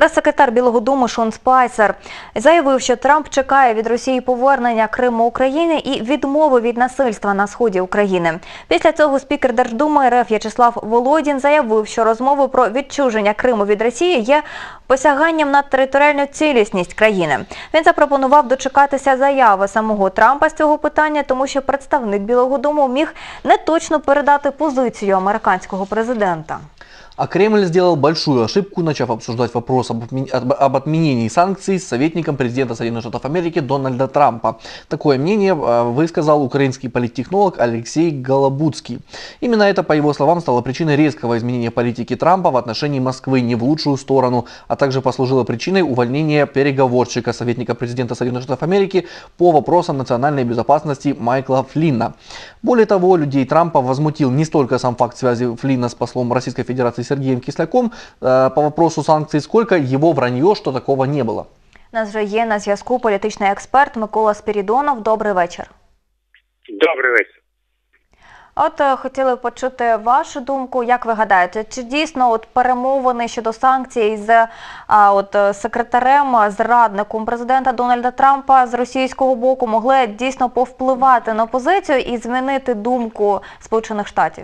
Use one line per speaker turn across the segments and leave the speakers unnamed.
Прес-секретар Білого дому Шон Спайсер заявив, що Трамп чекає від Росії повернення Криму України і відмови від насильства на сході України. Після цього спікер Держдуми РФ В'ячеслав Володін заявив, що розмови про відчуження Криму від Росії є посяганням на територіальну цілісність країни. Він запропонував дочекатися заяви самого Трампа з цього питання, тому що представник Білого дому міг неточно передати позицію американського президента.
А Кремль сделал большую ошибку, начав обсуждать вопрос об отменении санкций с советником президента Соединенных Штатов Америки Дональда Трампа. Такое мнение высказал украинский политтехнолог Алексей Голобудский. Именно это, по его словам, стало причиной резкого изменения политики Трампа в отношении Москвы не в лучшую сторону, а также послужило причиной увольнения переговорщика советника президента Соединенных Штатов Америки по вопросам национальной безопасности Майкла Флинна. Более того, людей Трампа возмутил не столько сам факт связи Флинна с послом Российской Федерации Сергеем Кисляком по вопросу санкций, сколько его вранье, що такого не було.
У нас вже є на зв'язку політичний експерт Микола Спірідонов. Добрий вечір.
Добрий вечір.
От хотіли почути вашу думку. Як ви гадаєте, чи дійсно перемовини щодо санкцій з секретарем, зрадником президента Дональда Трампа з російського боку могли дійсно повпливати на позицію і змінити думку Сполучених Штатів?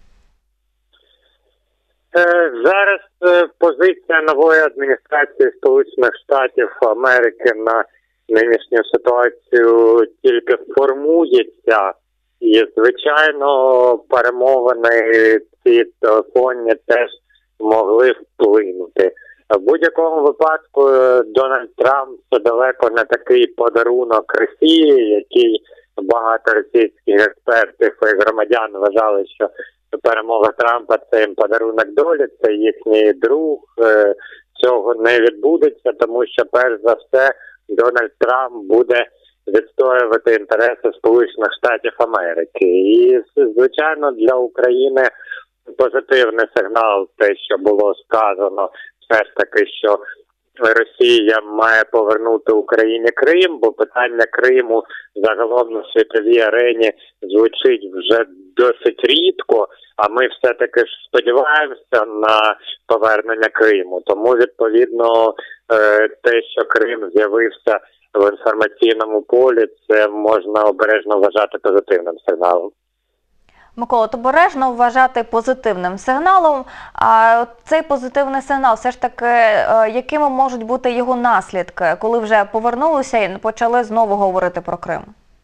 Зараз позиція нової адміністрації Сполучених Штатів Америки на нинішню ситуацію тільки формується. І, звичайно, перемовини ці телефонні теж могли вплинути. В будь-якому випадку Дональд Трамп – це далеко не такий подарунок Росії, який багато російських експертів і громадян вважали, що перемога Трампа – це їм подарунок долі, це їхній друг. Цього не відбудеться, тому що, перш за все, Дональд Трамп буде відстоювати інтереси Сполучених Штатів Америки. І, звичайно, для України позитивний сигнал, те, що було сказано, все ж таки, що Росія має повернути Україні Крим, бо питання Криму загалом на світовій арені звучить вже досить рідко, а ми все-таки ж сподіваємося на повернення Криму. Тому, відповідно, те, що Крим з'явився в інформаційному полі, це можна обережно вважати позитивним сигналом.
Микола, обережно вважати позитивним сигналом. А цей позитивний сигнал, все ж таки, якими можуть бути його наслідки, коли вже повернулися і почали знову говорити про Крим?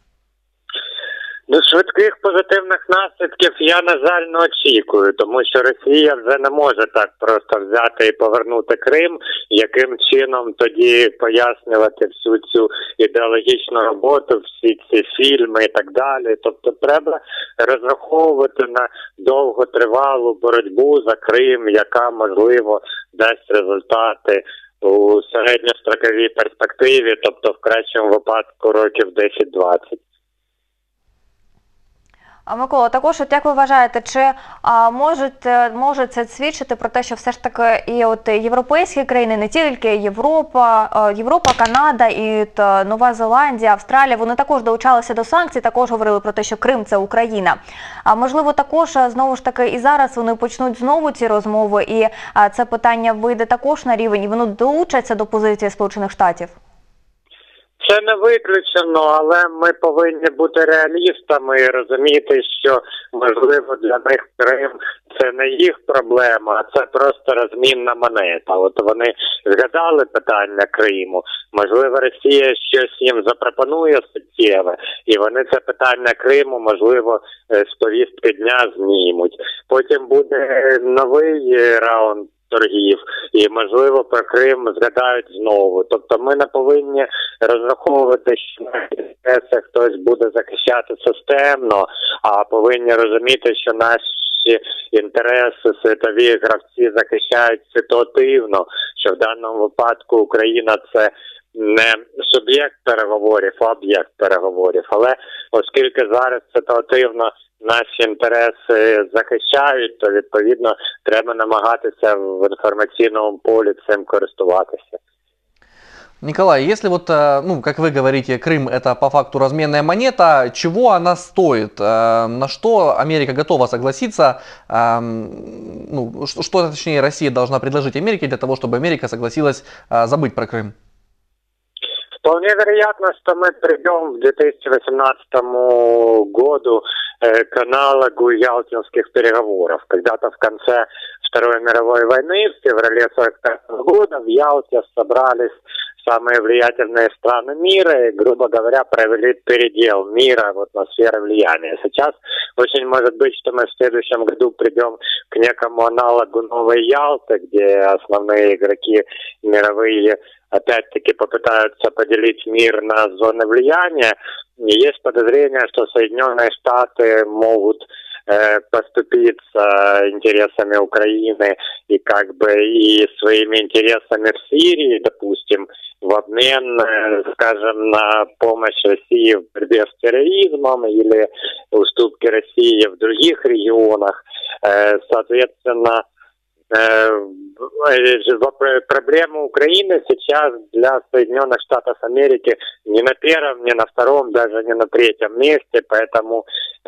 Швидких позитивних наслідків я, на жаль, не очікую, тому що Росія вже не може так просто взяти і повернути Крим, яким чином тоді пояснювати всю цю ідеологічну роботу, всі ці фільми і так далі. Тобто треба розраховувати на довготривалу боротьбу за Крим, яка, можливо, дасть результати у середньостроковій перспективі, тобто в кращому випадку років 10-20.
А, Микола, також, як ви вважаєте, чи може це свідчити про те, що все ж таки і європейські країни, не тільки Європа, Канада, і Нова Зеландія, Австралія, вони також долучалися до санкцій, також говорили про те, що Крим – це Україна. А можливо, також, знову ж таки, і зараз вони почнуть знову ці розмови, і це питання вийде також на рівень, і воно долучаться до позиції Сполучених Штатів?
Це не виключено, але ми повинні бути реалістами і розуміти, що, можливо, для них Крим – це не їх проблема, а це просто розмінна монета. От вони згадали питання Криму, можливо, Росія щось їм запропонує суттєве, і вони це питання Криму, можливо, з повістки дня знімуть. Потім буде новий раунд торгів, і, можливо, про Крим згадають знову. Тобто ми не повинні розраховувати, що на інтереси хтось буде захищати системно, а повинні розуміти, що наші інтереси світові гравці захищають ситуативно, що в даному випадку Україна – це не суб'єкт переговорів, а об'єкт переговорів. Але оскільки зараз ситуативно наші інтереси захищають, то, відповідно, треба намагатися в інформаційному полі цим користуватися.
Николай, если вот, ну, как вы говорите, Крым это по факту разменная монета, чего она стоит? На что Америка готова согласиться? Ну, что, точнее, Россия должна предложить Америке для того, чтобы Америка согласилась забыть про Крым?
Вполне вероятно, что мы придем в 2018 году к аналогу ялтинских переговоров. Когда-то в конце Второй мировой войны, в феврале 1945 года, в Ялте собрались самые влиятельные страны мира и, грубо говоря, провели передел мира в атмосфере влияния. Сейчас очень может быть, что мы в следующем году придем к некому аналогу новой Ялты, где основные игроки мировые опять-таки попытаются поделить мир на зоны влияния. И есть подозрение, что Соединенные Штаты могут поступиться интересами Украины и как бы и своими интересами в Сирии, допустим, в обмен, скажем, на помощь России в борьбе с терроризмом или уступки России в других регионах. Соответственно, проблема Украины сейчас для Соединенных Штатов Америки не на первом, не на втором, даже не на третьем месте, поэтому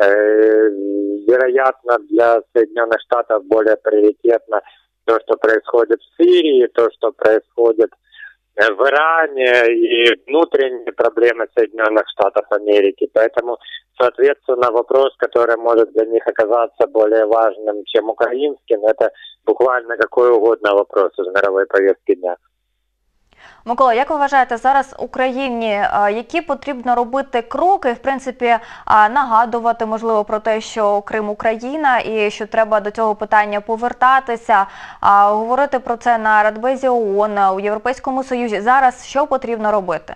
вероятно для Соединенных Штатов более приоритетно то, что происходит в Сирии, то, что происходит в Иране и внутренние проблемы Соединенных Штатов Америки. Поэтому, соответственно, вопрос, который может для них оказаться более важным, чем украинский, это буквально какой угодно вопрос из мировой повестки дня.
Микола, як ви вважаєте, зараз Україні які потрібно робити кроки, в принципі, нагадувати, можливо, про те, що Крим – Україна і що треба до цього питання повертатися, говорити про це на Радбезі ООН, у Європейському Союзі. Зараз що потрібно робити?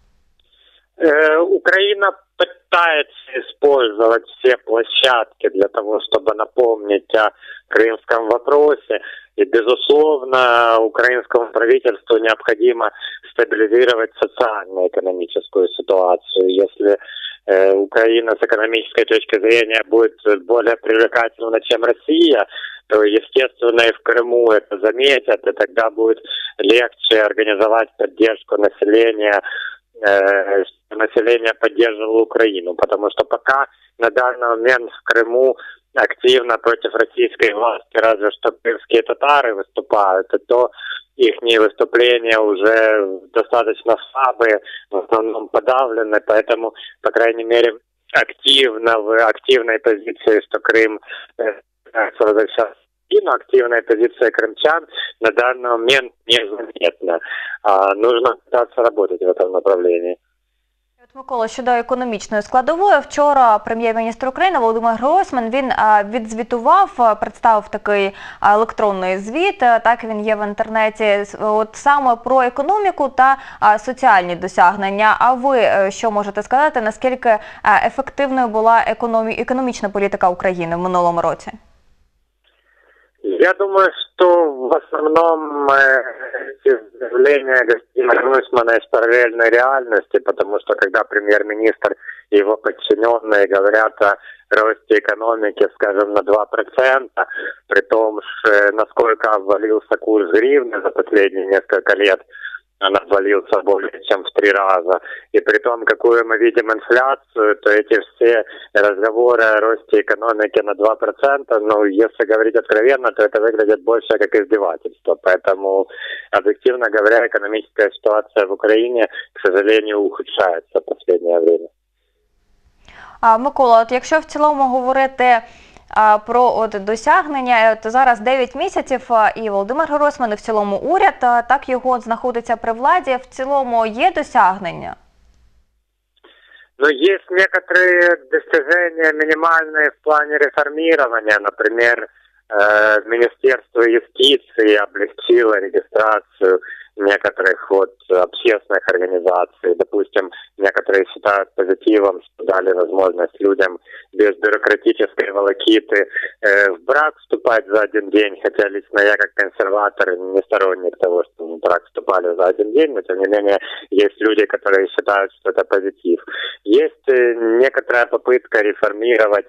Украина пытается использовать все площадки для того, чтобы напомнить о крымском вопросе. И, безусловно, украинскому правительству необходимо стабилизировать социально-экономическую ситуацию. Если Украина с экономической точки зрения будет более привлекательна, чем Россия, то, естественно, и в Крыму это заметят, и тогда будет легче организовать поддержку населения, население поддерживало Украину, потому что пока на данный момент в Крыму активно против российской власти разве что крымские татары выступают, и то их выступления уже достаточно слабые, в основном подавлены, поэтому, по крайней мере, в активной позиции, что Крым возвращается, но активная позиция крымчан на данный момент незаметна. Нужно пытаться работать в этом направлении.
Микола, щодо економічної складової, вчора прем'єр-міністр України Володимир Гройсман, він відзвітував, представив такий електронний звіт, так він є в інтернеті, от саме про економіку та соціальні досягнення. А ви що можете сказати, наскільки ефективною була економічна політика України в минулому році?
Я думаю, что в основном эти заявления господина Гройсмана из параллельной реальности, потому что когда премьер-министр и его подчиненные говорят о росте экономики, скажем, на 2%, при том, насколько обвалился курс гривны за последние несколько лет, он обвалился более чем в 3 раза. И при том, какую мы видим инфляцию, то эти все разговоры о росте экономики на 2%, ну, если говорить откровенно, то это выглядит больше как издевательство. Поэтому, объективно говоря, экономическая ситуация в Украине, к сожалению, ухудшается в последнее время.
Микола, от якщо в цілому говорити про досягнення, то зараз 9 місяців і Володимир Гройсман, і в цілому уряд, так його знаходиться при владі, в цілому є досягнення?
Но есть некоторые достижения минимальные в плане реформирования. Например, Министерство юстиции облегчило регистрацию некоторых общественных организаций. Допустим, некоторые считают позитивом, что дали возможность людям без бюрократической волокиты в брак вступать за один день, хотя лично я как консерватор не сторонник того, что в брак вступали за один день, но тем не менее есть люди, которые считают, что это позитив. Есть некоторая попытка реформировать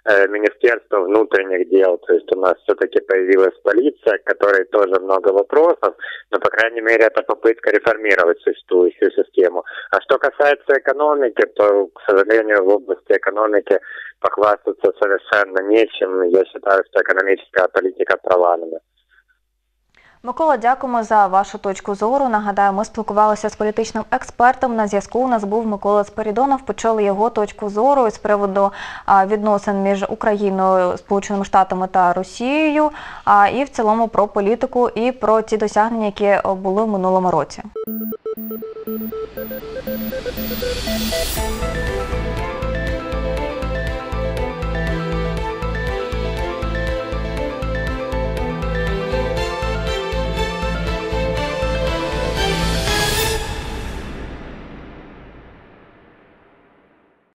Министерство внутренних дел. То есть у нас все-таки появилась полиция, к которой тоже много вопросов, но, по крайней мере, это попытка реформировать существующую систему. А что касается экономики, то, к сожалению, в области экономики похвастаться совершенно нечем. Я считаю, что экономическая политика провалена.
Микола, дякуємо за вашу точку зору. Нагадаю, ми спілкувалися з політичним експертом. На зв'язку у нас був Микола Спирідонов. Почули його точку зору з приводу відносин між Україною, Сполученими Штатами та Росією, і в цілому про політику і про ті досягнення, які були в минулому році.